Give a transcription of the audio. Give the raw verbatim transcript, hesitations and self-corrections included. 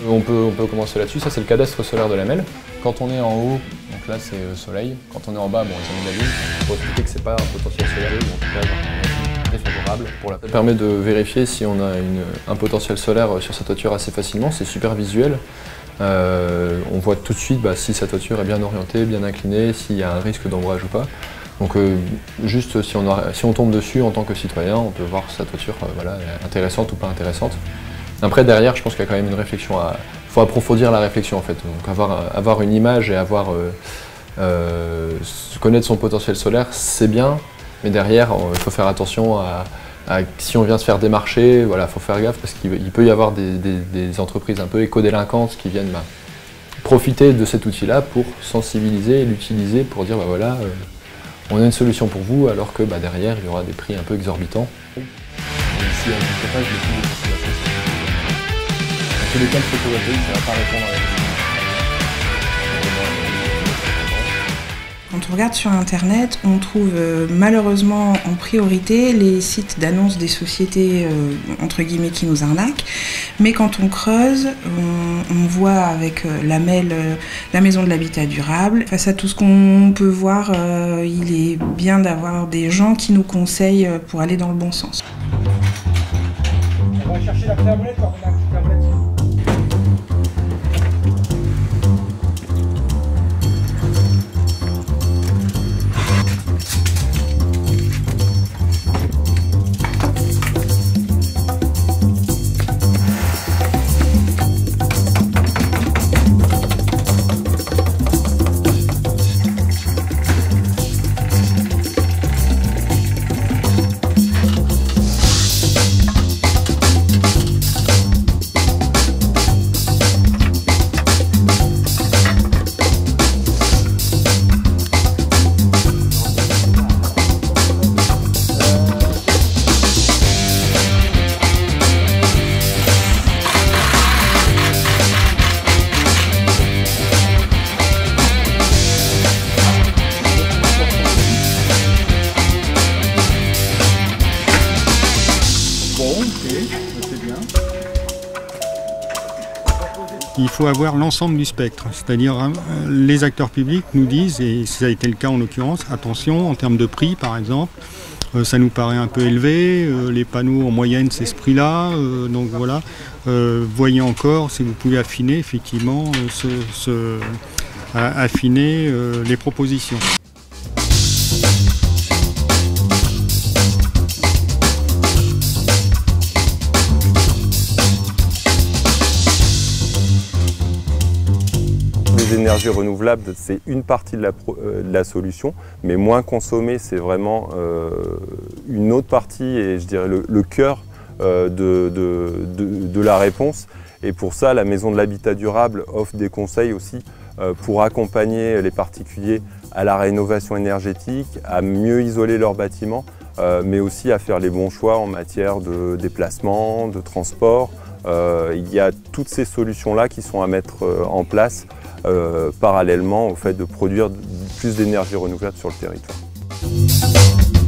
On peut, on peut commencer là-dessus, ça c'est le cadastre solaire de Lamel. Quand on est en haut, donc là c'est euh, soleil, quand on est en bas, bon, ils ont mis la lune. Il faut expliquer que c'est pas un potentiel solaire, ou en tout cas un très favorable. Pour la... Ça permet de vérifier si on a une, un potentiel solaire sur sa toiture assez facilement, c'est super visuel. Euh, on voit tout de suite bah, si sa toiture est bien orientée, bien inclinée, s'il y a un risque d'ombrage ou pas. Donc euh, juste si on, a, si on tombe dessus en tant que citoyen, on peut voir sa toiture euh, voilà, intéressante ou pas intéressante. Après derrière, je pense qu'il y a quand même une réflexion à... Il faut approfondir la réflexion en fait. Donc avoir, avoir une image et avoir euh, euh, connaître son potentiel solaire, c'est bien, mais derrière, il faut faire attention à, à si on vient se faire démarcher, voilà, faut faire gaffe parce qu'il peut y avoir des, des, des entreprises un peu éco-délinquantes qui viennent bah, profiter de cet outil-là pour sensibiliser et l'utiliser pour dire bah voilà. Euh, on a une solution pour vous, alors que bah, derrière, il y aura des prix un peu exorbitants. Ici, à je dans tous les cas, le photovoltaïque, ça ne va pas répondre à la... Quand on regarde sur Internet, on trouve euh, malheureusement en priorité les sites d'annonces des sociétés euh, entre guillemets qui nous arnaquent. Mais quand on creuse, on, on voit avec euh, Lamel, euh, la maison de l'habitat durable. Face à tout ce qu'on peut voir, euh, il est bien d'avoir des gens qui nous conseillent pour aller dans le bon sens. On va chercher la clé à molette quand on a la clé à molette. Il faut avoir l'ensemble du spectre, c'est-à-dire euh, les acteurs publics nous disent, et ça a été le cas en l'occurrence, attention en termes de prix par exemple, euh, ça nous paraît un peu élevé, euh, les panneaux en moyenne c'est ce prix-là, euh, donc voilà, euh, voyez encore si vous pouvez affiner effectivement, euh, ce, ce, affiner euh, les propositions. Les énergies renouvelables, c'est une partie de la, euh, de la solution, mais moins consommer, c'est vraiment euh, une autre partie et je dirais le, le cœur euh, de, de, de, de la réponse. Et pour ça, la Maison de l'Habitat Durable offre des conseils aussi euh, pour accompagner les particuliers à la rénovation énergétique, à mieux isoler leurs bâtiments, euh, mais aussi à faire les bons choix en matière de déplacement, de transport. Euh, il y a toutes ces solutions-là qui sont à mettre euh, en place Euh, parallèlement au fait de produire plus d'énergie renouvelable sur le territoire.